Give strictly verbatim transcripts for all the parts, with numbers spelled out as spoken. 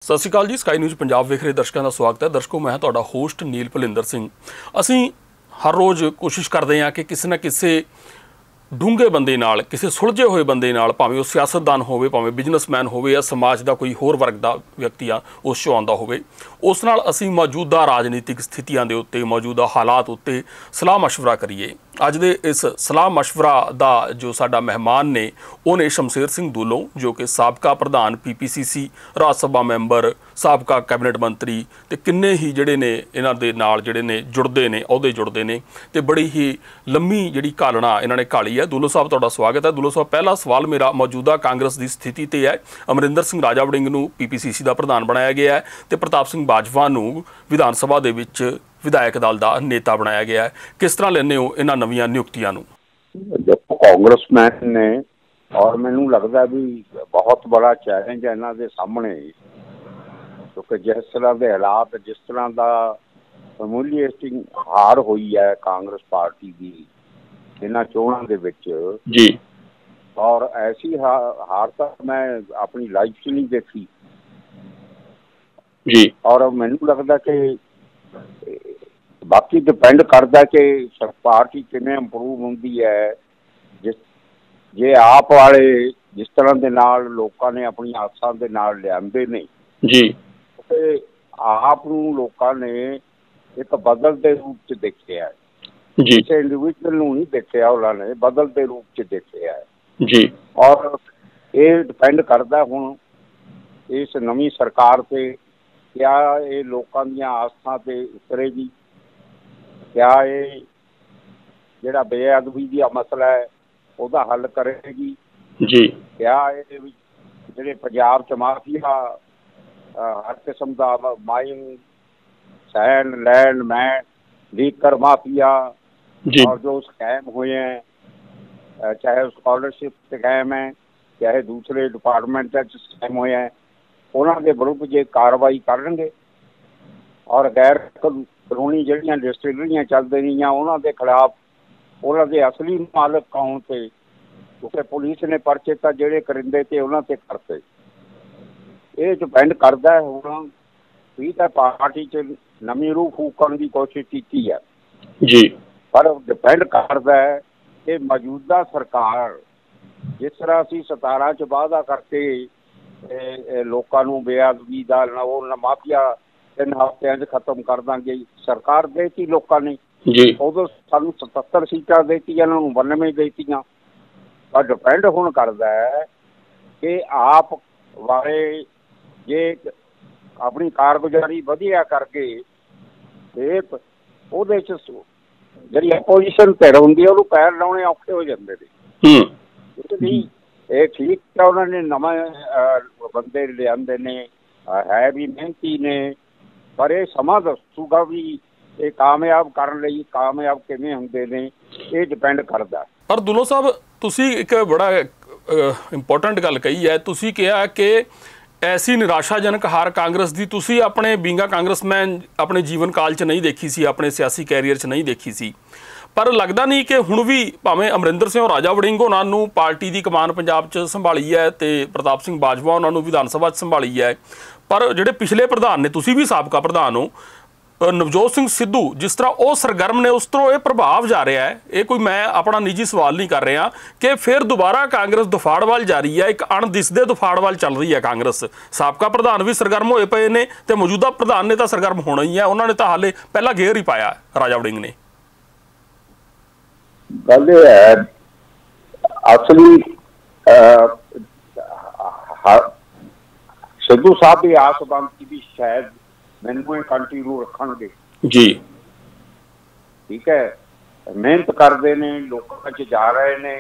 ਸਤਿ ਸ਼੍ਰੀ ਅਕਾਲ ਜੀ। Sky news Punjab ਵੇਖ ਰਹੇ ਦਰਸ਼ਕਾਂ ਦਾ ਸਵਾਗਤ ਹੈ। ਦਰਸ਼ਕੋ, ਮੈਂ ਤੁਹਾਡਾ ਹੋਸਟ ਨੀਲ ਭਲਿੰਦਰ ਸਿੰਘ। ਅਸੀਂ ਹਰ ਰੋਜ਼ ਕੋਸ਼ਿਸ਼ ਕਰਦੇ ਹਾਂ ਕਿ ਕਿਸੇ ਨਾ ਕਿਸੇ ਡੂੰਘੇ ਬੰਦੇ ਨਾਲ, ਕਿਸੇ ਸੁਲਝੇ ਹੋਏ ਬੰਦੇ ਨਾਲ, ਭਾਵੇਂ ਉਹ ਸਿਆਸਤਦਾਨ ਹੋਵੇ, ਭਾਵੇਂ ਬਿਜ਼ਨਸਮੈਨ ਹੋਵੇ ਜਾਂ ਸਮਾਜ ਦਾ ਕੋਈ ਹੋਰ ਵਰਗ ਦਾ ਵਿਅਕਤੀ ਆ ਉਸ 'ਚੋਂ ਆਉਂਦਾ ਹੋਵੇ, ਉਸ ਨਾਲ ਅਸੀਂ ਮੌਜੂਦਾ ਰਾਜਨੀਤਿਕ ਸਥਿਤੀਆਂ ਦੇ ਉੱਤੇ, ਮੌਜੂਦਾ ਹਾਲਾਤ ਉੱਤੇ ਸਲਾਹ ਮਸ਼ਵਰਾ ਕਰੀਏ। ਅੱਜ ਦੇ ਇਸ ਸਲਾਹ ਮਸ਼ਵਰਾ ਦਾ ਜੋ ਸਾਡਾ ਮਹਿਮਾਨ ਨੇ ਉਹ ਨੇ ਸ਼ਮਸ਼ੇਰ ਸਿੰਘ ਦੂਲੋਂ, ਜੋ ਕਿ ਸਾਬਕਾ ਪ੍ਰਧਾਨ ਪੀ ਪੀ ਸੀ ਸੀ, ਰਾਜ ਸਭਾ ਮੈਂਬਰ, ਸਾਬਕਾ ਕੈਬਨਿਟ ਮੰਤਰੀ ਤੇ ਕਿੰਨੇ ਹੀ ਜਿਹੜੇ ਨੇ ਇਹਨਾਂ ਦੇ ਨਾਲ ਜਿਹੜੇ ਨੇ ਜੁੜਦੇ ਨੇ, ਅਹੁਦੇ ਜੁੜਦੇ ਨੇ ਤੇ ਬੜੀ ਹੀ ਲੰਮੀ ਜਿਹੜੀ ਘਾਲਣਾ ਇਹਨਾਂ ਨੇ ਘਾਲੀ ਹੈ। ਦੂਲੋ ਸਾਹਿਬ, ਤੁਹਾਡਾ ਸਵਾਗਤ ਹੈ। ਦੂਲੋ ਸਾਹਿਬ, ਪਹਿਲਾ ਸਵਾਲ ਮੇਰਾ ਮੌਜੂਦਾ ਕਾਂਗਰਸ ਦੀ ਸਥਿਤੀ ਤੇ ਹੈ। ਅਮਰਿੰਦਰ ਸਿੰਘ ਰਾਜਾ ਵੜਿੰਗ ਨੂੰ ਪੀ ਪੀ ਸੀ ਸੀ ਦਾ ਪ੍ਰਧਾਨ ਬਣਾਇਆ ਗਿਆ ਹੈ ਤੇ ਪ੍ਰਤਾਪ ਸਿੰਘ ਬਾਜਵਾ ਨੂੰ ਵਿਧਾਨ ਸਭਾ ਦੇ ਵਿੱਚ ਵਿਧਾਇਕ ਦਲ ਦਾ ਨੇਤਾ ਬਣਾਇਆ ਗਿਆ ਹੈ। ਕਿਸ ਤਰ੍ਹਾਂ ਲੈਂਦੇ ਹੋ ਇਹਨਾਂ ਨਵੀਆਂ ਨਿਯੁਕਤੀਆਂ ਨੂੰ? ਦੇਖੋ, ਕਾਂਗਰਸਮੈਨ ਨੇ ਔਰ ਮੈਨੂੰ ਲੱਗਦਾ ਵੀ ਬਹੁਤ ਬੜਾ ਚੈਲੰਜ ਹੈ ਇਹਨਾਂ ਦੇ ਸਾਹਮਣੇ, ਕਿਉਂਕਿ ਜਿਸ ਤਰ੍ਹਾਂ ਦੇ ਹਾਲਾਤ, ਜਿਸ ਤਰ੍ਹਾਂ ਦਾ ਹਿਊਮਿਲੀਏਟਿੰਗ ਹਾਰ ਹੋਈ ਹੈ ਕਾਂਗਰਸ ਪਾਰਟੀ ਦੀ ਇਹਨਾਂ ਚੋਣਾਂ ਦੇ ਵਿੱਚ ਜੀ, ਔਰ ਐਸੀ ਹਾਰ ਤਾਂ ਮੈਂ ਆਪਣੀ ਲਾਈਫ 'ਚ ਨਹੀਂ ਦੇਖੀ ਜੀ। ਔਰ ਮੈਨੂੰ ਲੱਗਦਾ ਕਿ ਬਾਕੀ ਡਿਪੈਂਡ ਕਰਦਾ ਕਿ ਪਾਰਟੀ ਕਿਵੇਂ ਇੰਪਰੂਵ ਹੁੰਦੀ ਹੈ। ਜਿਸ ਜੇ ਆਪ ਵਾਲੇ ਜਿਸ ਤਰ੍ਹਾਂ ਦੇ ਨਾਲ ਲੋਕਾਂ ਨੇ ਆਪਣੀ ਆਸਾਂ ਦੇ ਨਾਲ ਲਿਆਂਦੇ ਨੇ ਜੀ, ਤੇ ਆਪ ਨੂੰ ਲੋਕਾਂ ਨੇ ਇੱਕ ਬਦਲ ਦੇ ਰੂਪ 'ਚ ਦੇਖਿਆ ਜੀ। ਕਿਸੇ ਇੰਡੀਵਿਜੂਅਲ ਨੂੰ ਨਹੀਂ ਦੇਖਿਆ, ਉਹਨਾਂ ਨੇ ਬਦਲ ਦੇ ਰੂਪ 'ਚ ਦੇਖਿਆ ਜੀ। ਔਰ ਇਹ ਡਿਪੈਂਡ ਕਰਦਾ ਹੁਣ ਇਸ ਨਵੀਂ ਸਰਕਾਰ 'ਤੇ, ਕਿਆ ਇਹ ਲੋਕਾਂ ਦੀਆਂ ਆਸਾਂ 'ਤੇ ਉਤਰੇਗੀ, ਕਿਆ ਇਹ ਜਿਹੜਾ ਬੇਅਦਬੀ ਦਾ ਮਸਲਾ ਹੈ ਉਹਦਾ ਹੱਲ ਕਰੇਗੀ ਜੀ, ਕਿਆ ਇਹ ਜਿਹੜੇ ਪੰਜਾਬ 'ਚ ਮਾਫੀਆ ਹਰ ਕਿਸਮ ਦਾ ਮਾਈਨ, ਸੈਨ, ਲੈਂਡ, ਮੈਨ, ਲੀਕਰ ਮਾਫੀਆ और जो स्कैम हुए हैं, चाहे स्कॉलरशिप स्कैम है, चाहे दूसरे डिपार्टमेंट स्कैम हुए हैं, उन्होंने विरुद्ध जे कार्रवाई करनगे और गैर कानूनी ਜਿਹੜੀਆਂ ਡਿਸਟਿਲਰੀਆਂ ਚੱਲ ਰਹੀਆਂ ਉਹਨਾਂ ਦੇ ਖਿਲਾਫ ਉਹਨਾਂ ਦੇ ਅਸਲੀ ਮਾਲਕ ਕੌਣ ਤੇ, ਕਿਉਂਕਿ ਪੁਲਿਸ ਨੇ ਪਰਚੇ ਤਾਂ ਜਿਹੜੇ ਕਰਿੰਦੇ ਤੇ ਉਹਨਾਂ ਤੇ ਕਰਤੇ। ਇਹ ਡਿਪੈਂਡ ਕਰਦਾ ਹੁਣ ਵੀ ਤਾਂ ਪਾਰਟੀ 'ਚ ਨਵੀਂ ਰੂਹ ਫੂਕਣ ਦੀ ਕੋਸ਼ਿਸ਼ ਕੀਤੀ ਹੈ ਜੀ, ਪਰ ਡਿਪੈਂਡ ਕਰਦਾ ਹੈ ਕਿ ਮੌਜੂਦਾ ਸਰਕਾਰ ਜਿਸ ਤਰ੍ਹਾਂ ਅਸੀਂ ਸਤਾਰਾਂ 'ਚ ਵਾਅਦਾ ਕਰਕੇ ਲੋਕਾਂ ਨੂੰ ਬੇਅਦਬੀ ਦਾ ਉਹ ਮਾਫੀਆ ਤਿੰਨ ਹਫ਼ਤਿਆਂ 'ਚ ਖਤਮ ਕਰ ਦਾਂਗੇ, ਸਰਕਾਰ ਦੇਤੀ ਲੋਕਾਂ ਨੇ ਜੀ। ਉਦੋਂ ਸਾਨੂੰ ਸਤੱਤਰ ਸੀਟਾਂ ਦੇਤੀਆਂ, ਇਹਨਾਂ ਨੂੰ ਬਾਨਵੇਂ ਦੇਤੀਆਂ। ਪਰ ਡਿਪੈਂਡ ਹੁਣ ਕਰਦਾ ਹੈ ਕਿ ਆਪ ਵਾਲੇ ਜੇ ਆਪਣੀ ਕਾਰਗੁਜ਼ਾਰੀ ਵਧੀਆ ਕਰਕੇ ਇਹ ਉਹਦੇ 'ਚ ਜਿਹੜੀ ਆਪੋਜੀਸ਼ਨ ਧਿਰ ਹੁੰਦੀ ਹੈ ਉਹਨੂੰ ਪੈਰ ਲਾਉਣੇ ਔਖੇ ਹੋ ਜਾਂਦੇ ਨੇ। ਇਸ ਲਈ ਇਹ ਠੀਕ ਹੈ ਉਹਨਾਂ ਨੇ ਨਵੇਂ ਬੰਦੇ ਲਿਆਂਦੇ ਨੇ, ਹੈ ਵੀ ਮਿਹਨਤੀ ਨੇ, ਪਰ ਇਹ ਸਮਾਂ ਦੱਸੂਗਾ ਵੀ ਇਹ ਕਾਮਯਾਬ ਕਰਨ ਲਈ ਕਾਮਯਾਬ ਕਿਵੇਂ ਹੁੰਦੇ ਨੇ, ਇਹ ਡਿਪੈਂਡ ਕਰਦਾ। ਪਰ ਦੁੱਲੋ ਸਾਹਿਬ, ਤੁਸੀਂ ਇੱਕ ਬੜਾ ਇੰਪੋਰਟੈਂਟ ਗੱਲ ਕਹੀ ਹੈ। ਤੁਸੀਂ ਕਿਹਾ ਕਿ ਐਸੀ ਨਿਰਾਸ਼ਾਜਨਕ ਹਾਰ ਕਾਂਗਰਸ ਦੀ ਤੁਸੀਂ ਆਪਣੇ ਬੀਂਗਾ ਕਾਂਗਰਸਮੈਨ ਆਪਣੇ ਜੀਵਨ ਕਾਲ 'ਚ ਨਹੀਂ ਦੇਖੀ ਸੀ, ਆਪਣੇ ਸਿਆਸੀ ਕੈਰੀਅਰ 'ਚ ਨਹੀਂ ਦੇਖੀ ਸੀ। ਪਰ ਲੱਗਦਾ ਨਹੀਂ ਕਿ ਹੁਣ ਵੀ ਭਾਵੇਂ ਅਮਰਿੰਦਰ ਸਿੰਘ ਰਾਜਾ ਵੜਿੰਗ ਉਹਨਾਂ ਨੂੰ ਪਾਰਟੀ ਦੀ ਕਮਾਨ ਪੰਜਾਬ 'ਚ ਸੰਭਾਲੀ ਹੈ ਤੇ ਪ੍ਰਤਾਪ ਸਿੰਘ ਬਾਜਵਾ ਉਹਨਾਂ ਨੂੰ ਵਿਧਾਨ ਸਭਾ 'ਚ ਸੰਭਾਲੀ ਹੈ, ਪਰ ਜਿਹੜੇ ਪਿਛਲੇ ਪ੍ਰਧਾਨ ਨੇ, ਤੁਸੀਂ ਵੀ ਸਾਬਕਾ ਪ੍ਰਧਾਨ ਹੋ, ਨਵਜੋਤ ਸਿੰਘ ਸਿੱਧੂ ਜਿਸ ਤਰ੍ਹਾਂ ਉਹ ਸਰਗਰਮ ਨੇ ਉਸ ਤਰ੍ਹਾਂ ਇਹ ਪ੍ਰਭਾਵ ਜਾ ਰਿਹਾ ਹੈ। ਇਹ ਕੋਈ ਮੈਂ ਆਪਣਾ ਨਿੱਜੀ ਸਵਾਲ ਨਹੀਂ ਕਰ ਰਿਹਾ ਕਿ ਫਿਰ ਦੁਬਾਰਾ ਕਾਂਗਰਸ ਦੁਫਾੜ ਵੱਲ ਜਾ ਰਹੀ ਹੈ, ਇੱਕ ਅਣਦਿਸਦੇ ਦੁਫਾੜ ਵੱਲ ਚੱਲ ਰਹੀ ਹੈ ਕਾਂਗਰਸ। ਸਾਬਕਾ ਪ੍ਰਧਾਨ ਵੀ ਸਰਗਰਮ ਹੋਏ ਪਏ ਨੇ ਤੇ ਮੌਜੂਦਾ ਪ੍ਰਧਾਨ ਨੇ ਤਾਂ ਸਰਗਰਮ ਹੋਣਾ ਹੀ ਹੈ। ਉਹਨਾਂ ਨੇ ਤਾਂ ਹਾਲੇ ਪਹਿਲਾਂ ਗੇਰ ਹੀ ਪਾਇਆ ਰਾਜਾ ਵੜਿੰਗ ਨੇ। ਗੱਲ ਇਹ ਹੈ ਅਸਲੀ ਸਿੱਧੂ ਸਾਹਿਬ ਦੀ ਆਸ ਬੰਦ ਵੀ ਸ਼ਾਇਦ ਮੈਨੂੰ ਇਹ ਕੰਟੀਨਿਊ ਰੱਖਣਗੇ ਜੀ। ਠੀਕ ਹੈ, ਮਿਹਨਤ ਕਰਦੇ ਨੇ, ਲੋਕਾਂ 'ਚ ਜਾ ਰਹੇ ਨੇ,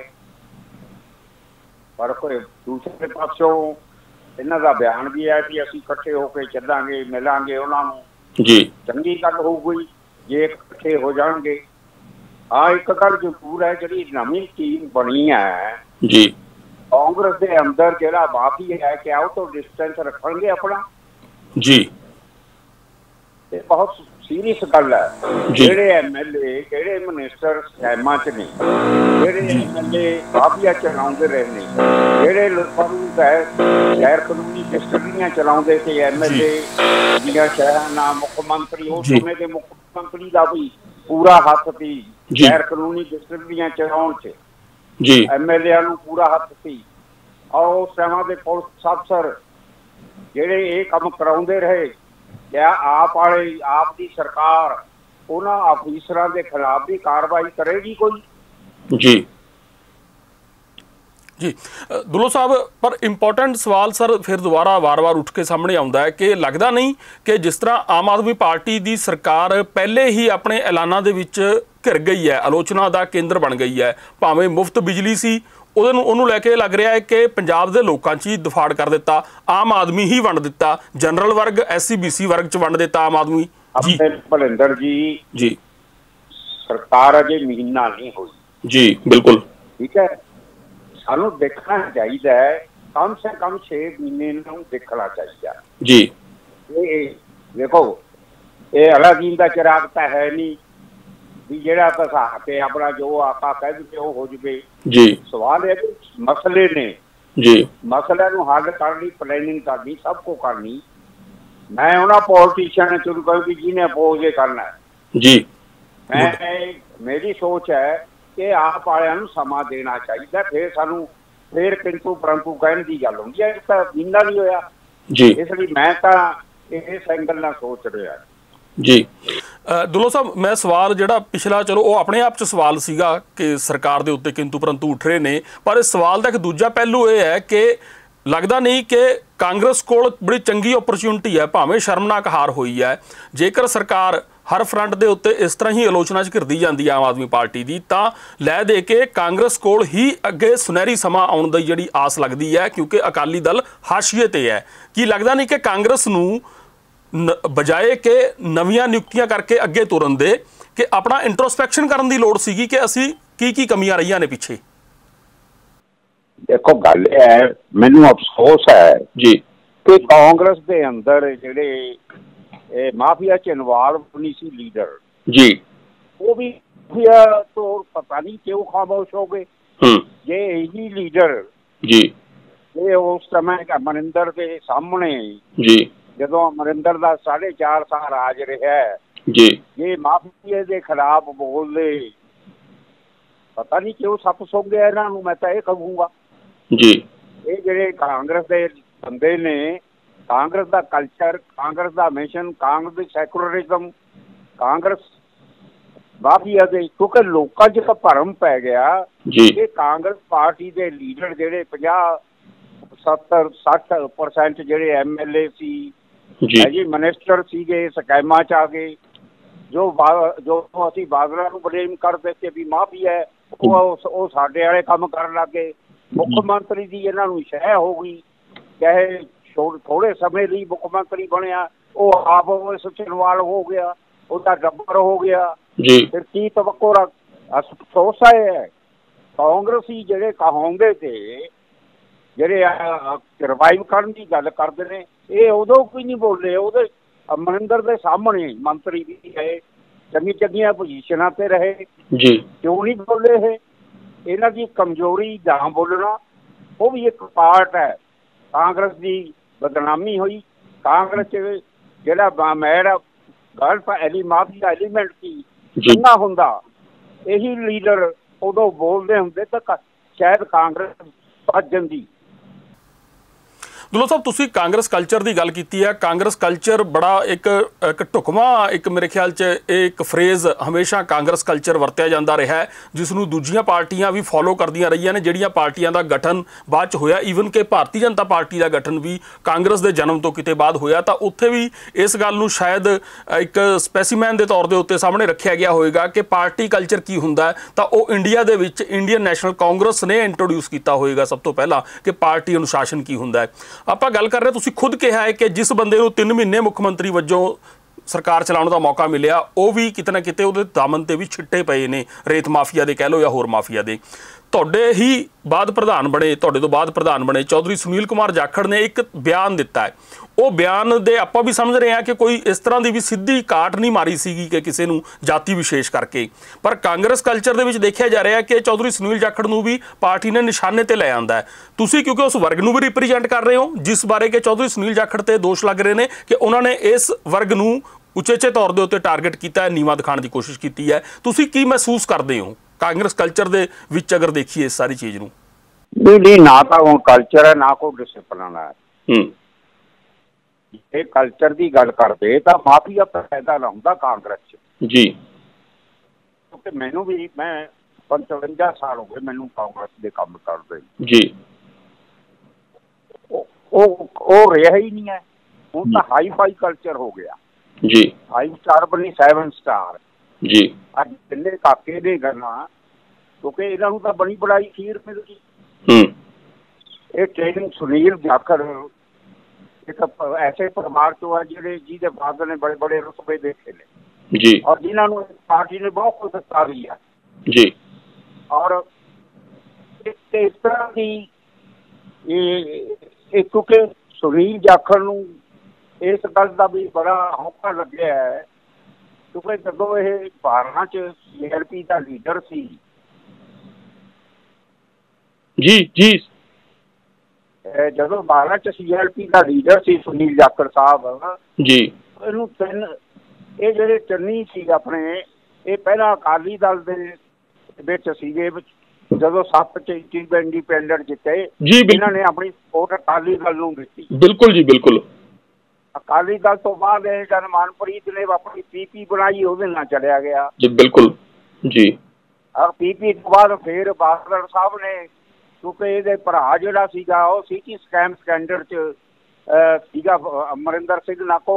ਪਰ ਕੋਈ ਦੂਸਰੇ ਪਾਸੋਂ ਇਹਨਾਂ ਦਾ ਬਿਆਨ ਵੀ ਹੈ ਵੀ ਅਸੀਂ ਇਕੱਠੇ ਹੋ ਕੇ ਚੱਲਾਂਗੇ, ਮਿਲਾਂਗੇ ਉਹਨਾਂ ਨੂੰ ਜੀ। ਚੰਗੀ ਗੱਲ ਹੋਊਗੀ ਜੇ ਇਕੱਠੇ ਹੋ ਜਾਣਗੇ। ਹਾਂ, ਇੱਕ ਗੱਲ ਜ਼ਰੂਰ ਹੈ, ਜਿਹੜੀ ਨਵੀਂ ਟੀਮ ਬਣੀ ਹੈ ਜੀ ਕਾਂਗਰਸ ਦੇ ਅੰਦਰ, ਜਿਹੜਾ ਮਾਫੀ ਹੈ ਕਿ ਆਊਟ ਆਫ ਡਿਸਟੈਂਸ ਰੱਖਣਗੇ ਆਪਣਾ ਜੀ। ਇਹ ਬਹੁਤ ਸੀਰੀਅਸ ਗੱਲ ਹੈ। ਜਿਹੜੇ ਐਮਐਲਏ ਕਿਹੜੇ ਮਿਨਿਸਟਰ ਸਕੈਮਾਂ 'ਚ ਨੇ, ਜਿਹੜੇ ਐਮਐਲਏ ਮਾਫੀਆ ਚਲਾਉਂਦੇ ਰਹੇ ਨੇ, ਜਿਹੜੇ ਲੋਕਾਂ ਨੂੰ ਗੈਰ ਕਾਨੂੰਨੀ ਡਿਸਟਰੀਆਂ ਚਲਾਉਂਦੇ ਸੀ ਐਮਐਲਏ ਦੀਆਂ ਸ਼ਹਿਰਾਂ ਨਾਲ ਮੁੱਖ ਮੰਤਰੀ, ਉਸ ਸਮੇਂ ਦੇ ਮੁੱਖ ਮੰਤਰੀ ਦਾ ਵੀ ਪੂਰਾ ਹੱਥ ਸੀ ਗੈਰ ਕਾਨੂੰਨੀ ਡਿਸਟਰੀਆਂ ਚਲਾਉਣ 'ਚ, ਐਮਐਲਏ ਨੂੰ ਪੂਰਾ ਹੱਥ ਸੀ। ਔਰ ਉਸ ਟਾਈਮਾਂ ਦੇ ਪੁਲਿਸ ਅਫਸਰ ਜਿਹੜੇ ਇਹ ਕੰਮ ਕਰਾਉਂਦੇ ਰਹੇ, क्या आप वाले आप दी सरकार उन्होंने अफीसरों के खिलाफ भी कार्रवाई करेगी कोई? जी जी दुल्लो साहब, पर इंपॉर्टेंट सवाल सर फिर दोबारा वार वार उठ के सामने आता है कि लगता नहीं कि जिस तरह आम आदमी पार्टी की सरकार पहले ही अपने ऐलाना दे विच घिर गई है, आलोचना का केंद्र बन गई है, भावें मुफ्त बिजली सी ਉਹਨੂੰ ਲੈ ਕੇ ਲੱਗ ਰਿਹਾ ਹੈ ਕਿ ਪੰਜਾਬ ਦੇ ਲੋਕਾਂ 'ਚ ਹੀ ਦਫਾੜ ਕਰ ਦਿੱਤਾ, ਆਮ ਆਦਮੀ ਹੀ ਵੰਡ ਦਿੱਤਾ, ਜਨਰਲ ਵਰਗ ਐਸ ਸੀ ਬੀ ਸੀ ਵਰਗ 'ਚ ਵੰਡ ਦਿੱਤਾ ਆਮ ਆਦਮੀ ਜੀ। ਭਲਿੰਦਰ ਜੀ ਜੀ ਸਰਕਾਰ ਅਜੇ ਮਹੀਨਾ ਨਹੀਂ ਹੋਈ ਜੀ, ਬਿਲਕੁਲ ਠੀਕ ਹੈ। ਸਾਨੂੰ ਦੇਖਣਾ ਚਾਹੀਦਾ ਹੈ, ਕਮ ਸੇ ਕਮ ਛੇ ਮਹੀਨੇ ਨੂੰ ਦੇਖਣਾ ਚਾਹੀਦਾ ਜੀ। ਇਹ ਦੇਖੋ, ਇਹ ਅਲਾਦੀਨ ਦਾ ਚਿਰਾਗ ਤਾਂ ਹੈ ਨਹੀਂ ਵੀ ਜਿਹੜਾ ਘਸਾ ਕੇ ਆਪਣਾ ਜੋ ਆਪਾਂ ਕਹਿ ਦਿੰਦੇ ਉਹ ਹੋ ਜਵੇ ਜੀ। ਸਵਾਲ ਇਹ ਮਸਲੇ ਨੇ ਜੀ, ਮਸਲਿਆਂ ਨੂੰ ਹੱਲ ਕਰਨ ਲਈ ਪਲੈਨਿੰਗ ਕਰਨੀ, ਸਭ ਕੁਝ ਕਰਨੀ। ਮੈਂ ਉਹਨਾਂ ਪੋਲੀਟੀਸ਼ੀਅਨ ਨੇ ਸ਼ੁਰੂ ਕਰ ਵੀ ਜਿਹਨੇ ਅਪੋਜ਼ ਕਰਨਾ ਜੀ। ਮੈਂ ਮੇਰੀ ਸੋਚ ਹੈ ਕਿ ਆਪ ਵਾਲਿਆਂ ਨੂੰ ਸਮਾਂ ਦੇਣਾ ਚਾਹੀਦਾ, ਫਿਰ ਸਾਨੂੰ ਫਿਰ ਕਿੰਤੂ ਪਰੰਤੂ ਕਹਿਣ ਦੀ ਗੱਲ ਹੁੰਦੀ ਹੈ। ਇਹ ਤਾਂ ਮਹੀਨਾ ਨਹੀਂ ਹੋਇਆ ਜੀ, ਇਸ ਲਈ ਮੈਂ ਤਾਂ ਇਸ ਐਂਗਲ ਨਾਲ ਸੋਚ ਰਿਹਾ ਜੀ। ਦੁੱਲੋ ਸਾਹਿਬ, मैं सवाल ਜਿਹੜਾ ਪਿਛਲਾ ਚਲੋ ਉਹ ਆਪਣੇ ਆਪ 'ਚ ਸਵਾਲ ਸੀਗਾ ਕਿ ਸਰਕਾਰ ਦੇ ਉੱਤੇ ਕਿੰਤੂ ਪਰੰਤੂ ਉੱਠ ਰਹੇ ਨੇ, ਪਰ ਇਸ ਸਵਾਲ ਦਾ ਇੱਕ ਦੂਜਾ ਪਹਿਲੂ ਇਹ ਹੈ ਕਿ ਲੱਗਦਾ ਨਹੀਂ ਕਿ ਕਾਂਗਰਸ ਕੋਲ ਬੜੀ ਚੰਗੀ ਓਪਰਚੁਨਿਟੀ ਹੈ, ਭਾਵੇਂ ਸ਼ਰਮਨਾਕ ਹਾਰ ਹੋਈ ਹੈ। ਜੇਕਰ ਸਰਕਾਰ ਹਰ ਫਰੰਟ ਦੇ ਉੱਤੇ ਇਸ ਤਰ੍ਹਾਂ ਹੀ ਆਲੋਚਨਾ 'ਚ ਘਿਰਦੀ ਜਾਂਦੀ ਹੈ ਆਮ ਆਦਮੀ ਪਾਰਟੀ ਦੀ, ਤਾਂ ਲੈ ਦੇ ਕੇ ਕਾਂਗਰਸ ਕੋਲ ਹੀ ਅੱਗੇ ਸੁਨਹਿਰੀ ਸਮਾਂ ਆਉਣ ਦੀ ਜਿਹੜੀ ਆਸ ਲੱਗਦੀ ਹੈ, ਕਿਉਂਕਿ ਅਕਾਲੀ ਦਲ ਹਾਸ਼ੀਏ 'ਤੇ ਹੈ। ਕੀ ਲੱਗਦਾ ਨਹੀਂ ਕਿ ਕਾਂਗਰਸ ਨੂੰ ਬਜਾਏ ਕਿ ਨਵੀਆਂ ਨਿਯੁਕਤੀਆਂ ਕਰਕੇ ਅੱਗੇ ਤੁਰਨ ਦੇ, ਕਿ ਆਪਣਾ ਇੰਟਰੋਸਪੈਕਸ਼ਨ ਕਰਨ ਦੀ ਲੋੜ ਸੀਗੀ ਕਿ ਅਸੀਂ ਕੀ ਕੀ ਕਮੀਆਂ ਰਹੀਆਂ ਨੇ ਪਿੱਛੇ? ਦੇਖੋ, ਗੱਲ ਇਹ ਹੈ, ਮੈਨੂੰ ਅਫਸੋਸ ਹੈ ਜੀ ਕਿ ਕਾਂਗਰਸ ਦੇ ਅੰਦਰ ਜਿਹੜੇ ਇਹ ਮਾਫੀਆ 'ਚ ਇਨਵਾਲਵ ਨਹੀਂ ਸੀ ਲੀਡਰ ਜੀ, ਉਹ ਵੀ ਮਾਫੀਆ ਤੋਂ ਪਤਾ ਨਹੀਂ ਕਿਉਂ ਖਾਮੋਸ਼ ਹੋ ਗਏ। ਜੇ ਇਹੀ ਲੀਡਰ ਜੀ ਇਹ ਉਸ ਸਮੇਂ ਅਮਰਿੰਦਰ ਦੇ ਸਾਹਮਣੇ ਜੀ, ਜਦੋਂ ਅਮਰਿੰਦਰ ਦਾ ਸਾਢੇ ਚਾਰ ਸਾਲ ਰਾਜ ਰਿਹਾ ਜੀ, ਇਹ ਮਾਫੀਏ ਦੇ ਖਿਲਾਫ ਬੋਲਦੇ, ਪਤਾ ਨਹੀਂ ਕਿਉਂ ਸੱਪ ਸੁੱਕ ਗਿਆ ਇਹਨਾਂ ਨੂੰ। ਮੈਂ ਤਾਂ ਇਹ ਕਹੂੰਗਾ ਜੀ, ਇਹ ਜਿਹੜੇ ਕਾਂਗਰਸ ਦੇ ਬੰਦੇ ਨੇ, ਕਾਂਗਰਸ ਦਾ ਕਲਚਰ, ਕਾਂਗਰਸ ਦਾ ਮਿਸ਼ਨ, ਕਾਂਗਰਸ ਦੀ ਸੈਕੂਲਰਿਜ਼ਮ, ਕਾਂਗਰਸ ਮਾਫੀਆ ਦੇ, ਕਿਉਂਕਿ ਲੋਕਾਂ 'ਚ ਇੱਕ ਭਰਮ ਪੈ ਗਿਆ ਕਿ ਕਾਂਗਰਸ ਪਾਰਟੀ ਦੇ ਲੀਡਰ ਜਿਹੜੇ ਪੰਜਾਹ ਸੱਤਰ ਸੱਠ ਪਰਸੈਂਟ ਜਿਹੜੇ ਐਮ ਐਲ ਏ ਸੀ ਜੀ, ਮਿਨਿਸਟਰ ਸੀਗੇ, ਸਕੈਮਾਂ 'ਚ ਆ ਗਏ। ਜੋ ਜੋ ਅਸੀਂ ਬਾਦਲਾਂ ਨੂੰ ਬਲੇਮ ਕਰਦੇ ਸੀ ਵੀ ਮਾਫੀਆ ਹੈ, ਉਹ ਉਹ ਸਾਡੇ ਵਾਲੇ ਕੰਮ ਕਰਨ ਲੱਗ ਗਏ। ਮੁੱਖ ਮੰਤਰੀ ਦੀ ਇਹਨਾਂ ਨੂੰ ਸ਼ਹਿ ਹੋ ਗਈ, ਚਾਹੇ ਥੋੜੇ ਸਮੇਂ ਲਈ ਮੁੱਖ ਮੰਤਰੀ ਬਣਿਆ, ਉਹ ਆਪ ਇਸ 'ਚ ਇਨਵਾਲਵ ਹੋ ਗਿਆ, ਉਹਦਾ ਡੱਬਰ ਹੋ ਗਿਆ। ਫਿਰ ਕੀ ਤਵੱਕੋ ਅਫਸੋਸ ਹੈ, ਕਾਂਗਰਸੀ ਜਿਹੜੇ ਕਹਾਉਂਦੇ ਤੇ ਜਿਹੜੇ ਰਿਵਾਈਵ ਕਰਨ ਦੀ ਗੱਲ ਕਰਦੇ ਨੇ, ਇਹ ਉਦੋਂ ਕੋਈ ਨਹੀਂ ਬੋਲੇ। ਉਹਦੇ ਅਮਰਿੰਦਰ ਦੇ ਸਾਹਮਣੇ ਮੰਤਰੀ ਵੀ ਰਹੇ, ਚੰਗੀ ਚੰਗੀਆਂ ਪੋਜੀਸ਼ਨਾਂ ਤੇ ਰਹੇ ਜੀ, ਕਿਉਂ ਨਹੀਂ ਬੋਲੇ? ਇਹ ਇਹਨਾਂ ਦੀ ਕਮਜ਼ੋਰੀ ਜਾਂ ਬੋਲਣਾ, ਉਹ ਵੀ ਇੱਕ ਪਾਰਟ ਹੈ। ਕਾਂਗਰਸ ਦੀ ਬਦਨਾਮੀ ਹੋਈ, ਕਾਂਗਰਸ 'ਚ ਜਿਹੜਾ ਮੈਡ ਗਲਫ ਐਲੀ ਮਾਫੀਆ ਐਲੀਮੈਂਟ ਸੀ, ਜਿੰਨਾ ਹੁੰਦਾ ਇਹੀ ਲੀਡਰ ਉਦੋਂ ਬੋਲਦੇ ਹੁੰਦੇ ਤਾਂ ਸ਼ਾਇਦ ਕਾਂਗਰਸ ਭੱਜ ਜਾਂਦੀ। ਦੁੱਲੋ ਸਾਹਿਬ, ਤੁਸੀਂ ਕਾਂਗਰਸ ਕਲਚਰ ਦੀ ਗੱਲ ਕੀਤੀ ਹੈ। ਕਾਂਗਰਸ ਕਲਚਰ ਬੜਾ ਇੱਕ ਇੱਕ ਢੁਕਵਾਂ, ਇੱਕ ਮੇਰੇ ਖਿਆਲ 'ਚ ਇਹ ਇੱਕ ਫਰੇਜ਼ ਹਮੇਸ਼ਾ ਕਾਂਗਰਸ ਕਲਚਰ ਵਰਤਿਆ ਜਾਂਦਾ ਰਿਹਾ ਹੈ, ਜਿਸ ਨੂੰ ਦੂਜੀਆਂ ਪਾਰਟੀਆਂ ਵੀ ਫੋਲੋ ਕਰਦੀਆਂ ਰਹੀਆਂ ਨੇ, ਜਿਹੜੀਆਂ ਪਾਰਟੀਆਂ ਦਾ ਗਠਨ ਬਾਅਦ 'ਚ ਹੋਇਆ। ਈਵਨ ਕਿ ਭਾਰਤੀ ਜਨਤਾ ਪਾਰਟੀ ਦਾ ਗਠਨ ਵੀ ਕਾਂਗਰਸ ਦੇ ਜਨਮ ਤੋਂ ਕਿਤੇ ਬਾਅਦ ਹੋਇਆ, ਤਾਂ ਉੱਥੇ ਵੀ ਇਸ ਗੱਲ ਨੂੰ ਸ਼ਾਇਦ ਇੱਕ ਸਪੈਸੀਮੈਨ ਦੇ ਤੌਰ ਦੇ ਉੱਤੇ ਸਾਹਮਣੇ ਰੱਖਿਆ ਗਿਆ ਹੋਵੇਗਾ ਕਿ ਪਾਰਟੀ ਕਲਚਰ ਕੀ ਹੁੰਦਾ ਹੈ, ਤਾਂ ਉਹ ਇੰਡੀਆ ਦੇ ਵਿੱਚ ਇੰਡੀਅਨ ਨੈਸ਼ਨਲ ਕਾਂਗਰਸ ਨੇ ਇੰਟਰੋਡਿਊਸ ਕੀਤਾ ਹੋਵੇਗਾ ਸਭ ਤੋਂ ਪਹਿਲਾਂ ਕਿ ਪਾਰਟੀ ਅਨੁਸ਼ਾਸਨ ਕੀ ਹੁੰਦਾ ਹੈ। ਆਪਾਂ ਗੱਲ ਕਰ ਰਹੇ, ਤੁਸੀਂ ਖੁਦ ਕਿਹਾ ਹੈ ਕਿ ਜਿਸ ਬੰਦੇ ਨੂੰ ਤਿੰਨ ਮਹੀਨੇ ਮੁੱਖ ਮੰਤਰੀ ਵਜੋਂ ਸਰਕਾਰ ਚਲਾਉਣ ਦਾ ਮੌਕਾ ਮਿਲਿਆ, ਉਹ ਵੀ ਕਿਤੇ ਨਾ ਕਿਤੇ ਉਹਦੇ ਦਾਮਨ ਤੇ ਵੀ ਛਿੱਟੇ ਪਏ ਨੇ, ਰੇਤ ਮਾਫੀਆ ਦੇ ਕਹਿ ਲਓ ਜਾਂ ਹੋਰ ਮਾਫੀਆ ਦੇ। ਤੁਹਾਡੇ ਹੀ ਬਾਅਦ ਪ੍ਰਧਾਨ ਬਣੇ, ਤੁਹਾਡੇ ਤੋਂ ਬਾਅਦ ਪ੍ਰਧਾਨ ਬਣੇ ਚੌਧਰੀ ਸੁਨੀਲ ਕੁਮਾਰ ਜਾਖੜ ਨੇ ਇੱਕ ਬਿਆਨ ਦਿੱਤਾ ਹੈ। ਉਹ ਬਿਆਨ ਦੇ ਆਪਾਂ ਵੀ ਸਮਝ ਰਹੇ ਹਾਂ ਕਿ ਕੋਈ ਇਸ ਤਰ੍ਹਾਂ ਦੀ ਵੀ ਸਿੱਧੀ ਕਾਟ ਨਹੀਂ ਮਾਰੀ ਸੀਗੀ ਕਿ ਕਿਸੇ ਨੂੰ ਜਾਤੀ ਵਿਸ਼ੇਸ਼ ਕਰਕੇ, ਪਰ ਕਾਂਗਰਸ ਕਲਚਰ ਦੇ ਵਿੱਚ ਦੇਖਿਆ ਜਾ ਰਿਹਾ ਕਿ ਚੌਧਰੀ ਸੁਨੀਲ ਜਾਖੜ ਨੂੰ ਵੀ ਪਾਰਟੀ ਨੇ ਨਿਸ਼ਾਨੇ ਤੇ ਲੈ ਆਂਦਾ ਹੈ। ਤੁਸੀਂ ਕਿਉਂਕਿ ਉਸ ਵਰਗ ਨੂੰ ਵੀ ਰਿਪਰੈਜ਼ੈਂਟ ਕਰ ਰਹੇ ਹੋ ਜਿਸ ਬਾਰੇ ਕਿ ਚੌਧਰੀ ਸੁਨੀਲ ਜਾਖੜ ਤੇ ਦੋਸ਼ ਲੱਗ ਰਹੇ ਨੇ ਕਿ ਉਹਨਾਂ ਨੇ ਇਸ ਵਰਗ ਨੂੰ ਉਚੇਚੇ ਤੌਰ ਦੇ ਉੱਤੇ ਟਾਰਗੇਟ ਕੀਤਾ ਹੈ, ਨੀਵਾਂ ਦਿਖਾਉਣ ਦੀ ਕੋਸ਼ਿਸ਼ ਕੀਤੀ ਹੈ। ਤੁਸੀਂ ਕੀ ਮਹਿਸੂਸ ਕਰਦੇ ਹੋ ਕਾਂਗਰਸ ਕਲਚਰ ਦੇ ਵਿੱਚ ਅਗਰ ਦੇਖੀਏ ਇਸ ਸਾਰੀ ਚੀਜ਼ ਨੂੰ? ਨਹੀਂ ਨਹੀਂ, ਨਾ ਤਾਂ ਹੁਣ ਕਲਚਰ ਹੈ ਨਾ ਕੋਈ ਡਿਸਿਪਲਿਨ ਹੈ। ਹੂੰ, ਇਹ ਕਲਚਰ ਦੀ ਗੱਲ ਕਰਦੇ ਤਾਂ ਮਾਫੀਆ ਪੈਦਾ ਨਾ ਹੁੰਦਾ ਕਾਂਗਰਸ 'ਚ ਜੀ। ਕਿਉਂਕਿ ਮੈਨੂੰ ਵੀ ਮੈਂ ਪੰਚਵੰਜਾ ਸਾਲ ਹੋ ਗਏ ਮੈਨੂੰ ਕਾਂਗਰਸ ਦੇ ਕੰਮ ਕਰਦੇ ਜੀ। ਉਹ ਉਹ ਰਿਹਾ ਹੀ ਨਹੀਂ ਹੈ। ਹੁਣ ਤਾਂ ਹਾਈ ਫਾਈ ਕਲਚਰ ਹੋ ਗਿਆ ਜੀ। ਫਾਈਵ ਸਟਾਰ ਬਣੀ ਸੈਵਨ ਸਟਾਰ ਜੀ। ਅੱਜ ਜਿੰਨੇ ਕਾਕੇ ਨੇ ਗੱਲਾਂ, ਕਿਉਂਕਿ ਇਹਨਾਂ ਨੂੰ ਤਾਂ ਬੜੀ ਬੜਾਈ ਖੀਰ ਮਿਲ ਗਈ। ਹੂੰ, ਇਹ ਟ੍ਰੇਨਿੰਗ ਸੁਨੀਲ ਜਾਖੜ ਇੱਕ ਐਸੇ ਪਰਿਵਾਰ ਚੋਂ ਹੈ ਜਿਹੜੇ ਜਿਹਦੇ ਫਾਦਰ ਨੇ ਬੜੇ ਬੜੇ ਰੁਤਬੇ ਦੇਖੇ ਨੇ ਜੀ, ਔਰ ਜਿਨ੍ਹਾਂ ਨੂੰ ਪਾਰਟੀ ਨੇ ਬਹੁਤ ਕੁਝ ਦਿੱਤਾ ਵੀ ਹੈ ਜੀ। ਔਰ ਇਸ ਤਰ੍ਹਾਂ ਦੀ ਇਹ ਕਿਉਂਕਿ ਸੁਨੀਲ ਜਾਖੜ ਨੂੰ ਇਸ ਗੱਲ ਦਾ ਵੀ ਬੜਾ ਹੌਕਾ ਲੱਗਿਆ ਹੈ ਕਿਉਂਕਿ ਜਦੋਂ ਇਹ ਬਾਰਾਂ 'ਚ ਸੀ ਐਲ ਪੀ ਦਾ ਲੀਡਰ ਸੀ ਜੀ ਜੀ ਜਦੋਂ ਬਾਰਾਂ 'ਚ ਸੀ ਐਲ ਪੀ ਦਾ ਲੀਡਰ ਸੀ ਸੁਨੀਲ ਜਾਖੜ ਸਾਹਿਬ ਜੀ, ਇਹਨੂੰ ਤਿੰਨ ਇਹ ਜਿਹੜੇ ਚੰਨੀ ਸੀ ਆਪਣੇ, ਇਹ ਪਹਿਲਾਂ ਅਕਾਲੀ ਦਲ ਦੇ ਵਿੱਚ ਸੀਗੇ। ਜਦੋਂ ਸੱਤ 'ਚ ਇੰਡੀਪੈਂਡੈਂਟ ਜਿੱਤੇ ਜੀ, ਇਹਨਾਂ ਨੇ ਆਪਣੀ ਸਪੋਰਟ ਅਕਾਲੀ ਦਲ ਨੂੰ ਦਿੱਤੀ। ਬਿਲਕੁਲ ਜੀ, ਬਿਲਕੁਲ। ਅਕਾਲੀ ਦਲ ਤੋਂ ਬਾਅਦ ਇਹ ਜਦ ਮਨਪ੍ਰੀਤ ਨੇ ਆਪਣੀ ਪੀਪੀ ਬਣਾਈ ਉਹਦੇ ਨਾਲ ਚਲਿਆ ਗਿਆ ਜੀ, ਬਿਲਕੁਲ ਜੀ। ਔਰ ਪੀਪੀ ਤੋਂ ਬਾਅਦ ਫਿਰ ਬਾਦਲ ਸਾਹਿਬ ਨੇ, ਕਿਉਂਕਿ ਇਹਦੇ ਭਰਾ ਜਿਹੜਾ ਸੀਗਾ ਉਹ ਸਿਟੀ ਸਕੈਮ ਸਕੈਂਡਲ 'ਚ ਸੀਗਾ ਅਮਰਿੰਦਰ ਸਿੰਘ ਨਾਕੋ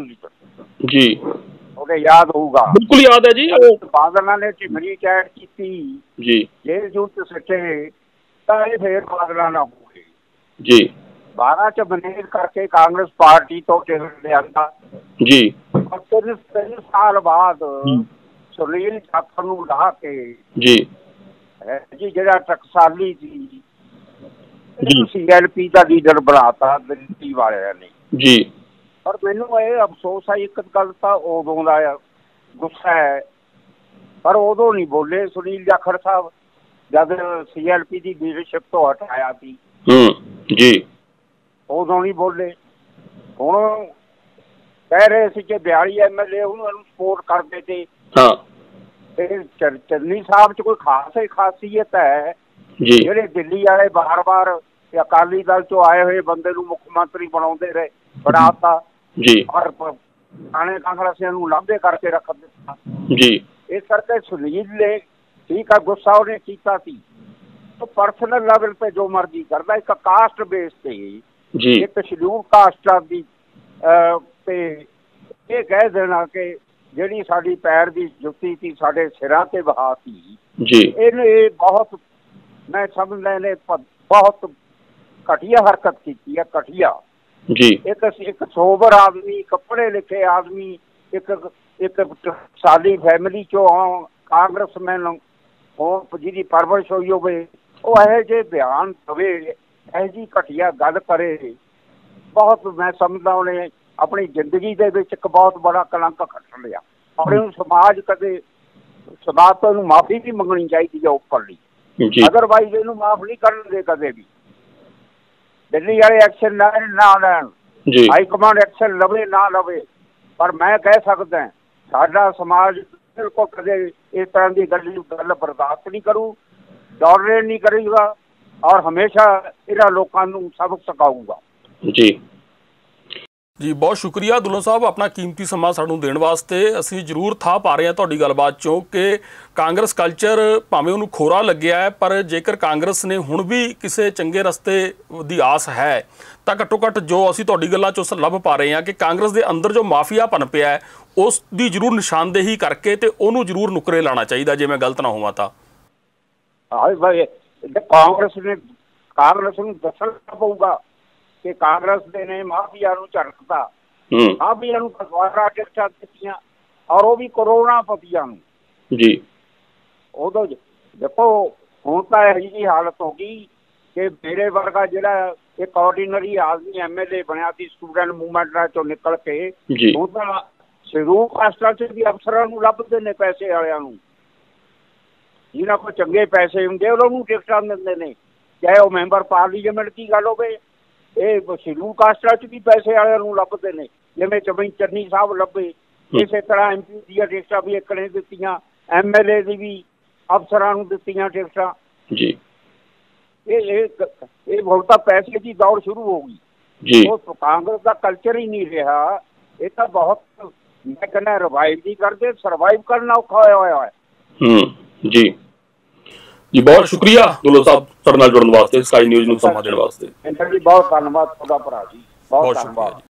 ਜੀ, ਉਹਦੇ ਯਾਦ ਹੋਊਗਾ। ਬਿਲਕੁਲ ਯਾਦ ਹੈ ਜੀ। ਬਾਦਲਾਂ ਨੇ ਝਿਮਰੀ ਚੈਟ ਕੀਤੀ ਜੀ, ਜੇਲ੍ਹ ਜੂਲ 'ਚ ਸਿੱਟੇ ਤਾਂ ਇਹ ਫਿਰ ਬਾਦਲਾਂ ਨਾਲ ਹੋ ਗਏ ਜੀ। ਬਾਰਾਂ 'ਚ ਮੈਨੇਜ ਕਰਕੇ ਕਾਂਗਰਸ ਪਾਰਟੀ ਤੋਂ ਟਿਕਟ ਲਿਆਂਦਾ ਜੀ। ਔਰ ਤਿੰਨ ਤਿੰਨ ਸਾਲ ਬਾਅਦ ਸੁਨੀਲ ਜਾਖੜ ਨੂੰ ਲਾ ਕੇ ਜੀ ਜੀ ਜਿਹੜਾ ਟਕਸਾਲੀ ਸੀ ਸੀ ਐਲ ਪੀ ਦਾ ਲੀਡਰ ਬਣਾਤਾ ਦਿੱਲੀ ਵਾਲਿਆਂ ਨੇ ਜੀ। ਪਰ ਮੈਨੂੰ ਇਹ ਅਫਸੋਸ ਹੈ, ਇੱਕ ਗੱਲ ਤਾਂ ਉਦੋਂ ਦਾ ਗੁੱਸਾ ਹੈ ਪਰ ਉਦੋਂ ਨਹੀਂ ਬੋਲੇ ਸੁਨੀਲ ਜਾਖੜ ਸਾਹਿਬ ਜਦ ਸੀ ਐਲ ਪੀ ਦੀ ਲੀਡਰਸ਼ਿਪ ਤੋਂ ਹਟਾਇਆ ਸੀ ਜੀ, ਉਦੋਂ ਨਹੀਂ ਬੋਲੇ। ਹੁਣ ਕਹਿ ਰਹੇ ਸੀ ਕਿ ਬਿਆਲੀ ਐਮ ਐਲ ਏ ਉਹਨੂੰ ਸਪੋਰਟ ਕਰਦੇ ਤੇ ਹਾਂ ਚੰਨੀ ਸਾਹਿਬ 'ਚ ਕੋਈ ਖਾਸ ਖਾਸੀਅਤ ਹੈ ਜੀ। ਜਿਹੜੇ ਦਿੱਲੀ ਵਾਲੇ ਬਾਰ ਬਾਰ ਅਕਾਲੀ ਦਲ 'ਚੋਂ ਆਏ ਹੋਏ ਬੰਦੇ ਨੂੰ ਮੁੱਖ ਮੰਤਰੀ ਬਣਾਉਂਦੇ ਰਹੇ, ਬਣਾਤਾ ਜੀ, ਔਰ ਪੁਰਾਣੇ ਕਾਂਗਰਸੀਆਂ ਨੂੰ ਲਾਂਭੇ ਕਰਕੇ ਰੱਖ ਦਿੱਤਾ ਜੀ। ਇਸ ਕਰਕੇ ਸੁਨੀਲ ਨੇ ਠੀਕ ਆ ਗੁੱਸਾ ਉਹਨੇ ਕੀਤਾ ਸੀ, ਉਹ ਪਰਸਨਲ ਲੈਵਲ ਤੇ ਜੋ ਮਰਜ਼ੀ ਕਰਦਾ, ਇੱਕ ਕਾਸਟ ਬੇਸ ਤੇ ਜੀ, ਇੱਕ ਸ਼ਡਿਊਲ ਕਾਸਟ ਦੀ ਤੇ ਇਹ ਕਹਿ ਦੇਣਾ ਕਿ ਜਿਹੜੀ ਸਾਡੀ ਪੈਰ ਦੀ ਜੁੱਤੀ ਸੀ ਸਾਡੇ ਸਿਰਾਂ ਤੇ ਵਹਾ ਸੀ ਜੀ, ਇਹਨੇ ਇਹ ਬਹੁਤ ਮੈਂ ਸਮਝਦਾ ਇਹਨੇ ਬਹੁਤ ਘਟੀਆ ਹਰਕਤ ਕੀਤੀ ਹੈ, ਘਟੀਆ ਜੀ। ਇੱਕ ਇੱਕ ਸੋਬਰ ਆਦਮੀ, ਕੱਪੜੇ ਲਿਖੇ ਆਦਮੀ, ਇੱਕ ਇੱਕ ਸਾਡੀ ਫੈਮਿਲੀ ਚੋਂ ਕਾਂਗਰਸਮੈਨ ਹੋਣ ਜਿਹਦੀ ਪਰਵਰਿਸ਼ ਹੋਈ ਹੋਵੇ, ਉਹ ਇਹੋ ਜਿਹੇ ਬਿਆਨ ਦੇਵੇ, ਇਹੋ ਜਿਹੀ ਘਟੀਆ ਗੱਲ ਕਰੇ, ਬਹੁਤ ਮੈਂ ਸਮਝਦਾ ਉਹਨੇ ਆਪਣੀ ਜ਼ਿੰਦਗੀ ਦੇ ਵਿੱਚ ਇੱਕ ਬਹੁਤ ਬੜਾ ਕਲੰਕ ਖੱਟ ਲਿਆ। ਔਰ ਇਹਨੂੰ ਸਮਾਜ ਕਦੇ ਸਮਾਜ ਤੋਂ ਇਹਨੂੰ ਮਾਫੀ ਵੀ ਮੰਗਣੀ ਚਾਹੀਦੀ ਹੈ ਉੱਪਰਲੀ, ਅਦਰਵਾਈਜ਼ ਇਹਨੂੰ ਮਾਫ ਨਹੀਂ ਕਰਨਗੇ ਕਦੇ ਵੀ। ਦਿੱਲੀ ਵਾਲੇ ਐਕਸ਼ਨ ਲੈਣ ਨਾ ਲੈਣ, ਹਾਈ ਕਮਾਂਡ ਐਕਸ਼ਨ ਲਵੇ ਨਾ ਲਵੇ, ਪਰ ਮੈਂ ਕਹਿ ਸਕਦਾ ਸਾਡਾ ਸਮਾਜ ਬਿਲਕੁਲ ਕਦੇ ਇਸ ਤਰ੍ਹਾਂ ਦੀ ਗੱਲ ਗੱਲ ਬਰਦਾਸ਼ਤ ਨਹੀਂ ਕਰੂ, ਟੋਲਰੇਟ ਨਹੀਂ ਕਰੇਗਾ ਔਰ ਹਮੇਸ਼ਾ ਇਹਨਾਂ ਲੋਕਾਂ ਨੂੰ ਸਬਕ ਸਿਖਾਊਗਾ ਜੀ। ਜੀ ਬਹੁਤ ਸ਼ੁਕਰੀਆ ਦੁੱਲੋ ਸਾਹਿਬ ਆਪਣਾ ਕੀਮਤੀ ਸਮਾਂ ਸਾਨੂੰ ਦੇਣ ਵਾਸਤੇ। ਅਸੀਂ ਜ਼ਰੂਰ ਥਾਂ ਪਾ ਰਹੇ ਹਾਂ ਤੁਹਾਡੀ ਗੱਲਬਾਤ 'ਚੋਂ ਕਿ ਕਾਂਗਰਸ ਕਲਚਰ ਭਾਵੇਂ ਉਹਨੂੰ ਖੋਰਾ ਲੱਗਿਆ ਹੈ, ਪਰ ਜੇਕਰ ਕਾਂਗਰਸ ਨੇ ਹੁਣ ਵੀ ਕਿਸੇ ਚੰਗੇ ਰਸਤੇ ਦੀ ਆਸ ਹੈ ਤਾਂ ਘੱਟੋ ਘੱਟ ਜੋ ਅਸੀਂ ਤੁਹਾਡੀ ਗੱਲਾਂ 'ਚੋਂ ਲੱਭ ਪਾ ਰਹੇ ਹਾਂ ਕਿ ਕਾਂਗਰਸ ਦੇ ਅੰਦਰ ਜੋ ਮਾਫੀਆ ਪਨਪਿਆ ਹੈ ਉਸ ਦੀ ਜ਼ਰੂਰ ਨਿਸ਼ਾਨਦੇਹੀ ਕਰਕੇ ਤੇ ਉਹਨੂੰ ਜ਼ਰੂਰ ਨੁਕਰੇ ਲਾਉਣਾ ਚਾਹੀਦਾ, ਜੇ ਮੈਂ ਗਲਤ ਨਾ ਹੋਵਾਂ ਤਾਂ। ਕਾਂਗਰਸ ਨੇ ਕਾਂਗਰਸ ਨੂੰ ਦੱਸਣਾ ਪਊਗਾ ਕਿ ਕਾਂਗਰਸ ਦੇ ਨੇ ਮਾਫੀਆ ਨੂੰ ਝੜਕਤਾ, ਮਾਫੀਆ ਨੂੰ ਦੁਬਾਰਾ ਟਿਕਟਾਂ ਦਿੱਤੀਆਂ ਔਰ ਉਹ ਵੀ ਕਰੋੜਾਂ ਪਤੀਆਂ ਨੂੰ ਜੀ। ਉਦੋਂ ਦੇਖੋ ਹੁਣ ਤਾਂ ਇਹੋ ਜਿਹੀ ਹਾਲਤ ਹੋ ਗਈ ਕਿ ਮੇਰੇ ਵਰਗਾ ਜਿਹੜਾ एक ऑर्डिनरी आदमी एम एल ए बनया सी स्टूडेंट मूवमेंट चो निकल के जी ਹੁਣ ਤਾਂ ਸ਼ਡਿਊਲ ਕਾਸਟਾਂ 'ਚ ਵੀ ਅਫਸਰਾਂ ਨੂੰ ਲੱਭਦੇ ਨੇ ਪੈਸੇ ਵਾਲਿਆਂ ਨੂੰ, ਜਿਨ੍ਹਾਂ ਕੋਲ ਚੰਗੇ ਪੈਸੇ ਹੁੰਦੇ ਉਹਨਾਂ ਨੂੰ ਟਿਕਟਾਂ ਦਿੰਦੇ ਨੇ, ਚਾਹੇ ਉਹ ਮੈਂਬਰ ਪਾਰਲੀਮੈਂਟ ਦੀ ਗੱਲ ਹੋਵੇ। ਇਹ ਸ਼ਡਿਊਲ ਕਾਸਟਾਂ 'ਚ ਵੀ ਪੈਸੇ ਵਾਲਿਆਂ ਨੂੰ ਲੱਭਦੇ ਨੇ, ਜਿਵੇਂ ਚਮਈ ਚੰਨੀ ਸਾਹਿਬ ਲੱਭੇ, ਇਸੇ ਤਰ੍ਹਾਂ ਐਮ ਪੀ ਦੀਆਂ ਟਿਕਟਾਂ ਵੀ ਇੱਕ ਨੇ ਦਿੱਤੀਆਂ, ਐਮ ਐਲ ਏ ਦੀ ਵੀ ਅਫਸਰਾਂ ਨੂੰ ਦਿੱਤੀਆਂ ਟਿਕਟਾਂ ਜੀ। ਇਹ ਇਹ ਇਹ ਹੁਣ ਤਾਂ ਪੈਸੇ ਦੀ ਦੌੜ ਸ਼ੁਰੂ ਹੋ ਗਈ ਜੀ। ਉਹ ਕਾਂਗਰਸ ਦਾ ਕਲਚਰ ਹੀ ਨਹੀਂ ਰਿਹਾ। ਇਹ ਤਾਂ ਬਹੁਤ ਮੈਂ ਕਹਿੰਦਾ ਰਿਵਾਈਵ ਦੀ ਕਰਦੇ, ਸਰਵਾਈਵ ਕਰਨਾ ਔਖਾ ਹੋਇਆ ਹੋਇਆ ਹੈ। ਹੂੰ ਜੀ ਜੀ ਬਹੁਤ ਸ਼ੁਕਰੀਆ ਦੁੱਲੋ ਸਾਹਿਬ ਸਾਡੇ ਨਾਲ ਜੁੜਨ ਵਾਸਤੇ, ਸਕਾਈ ਨਿਊਜ਼ ਨੂੰ ਸਮਾਂ ਦੇਣ ਵਾਸਤੇ। ਜੀ ਬਹੁਤ ਧੰਨਵਾਦ ਤੁਹਾਡਾ ਭਰਾ ਜੀ, ਬਹੁਤ ਧੰਨਵਾਦ।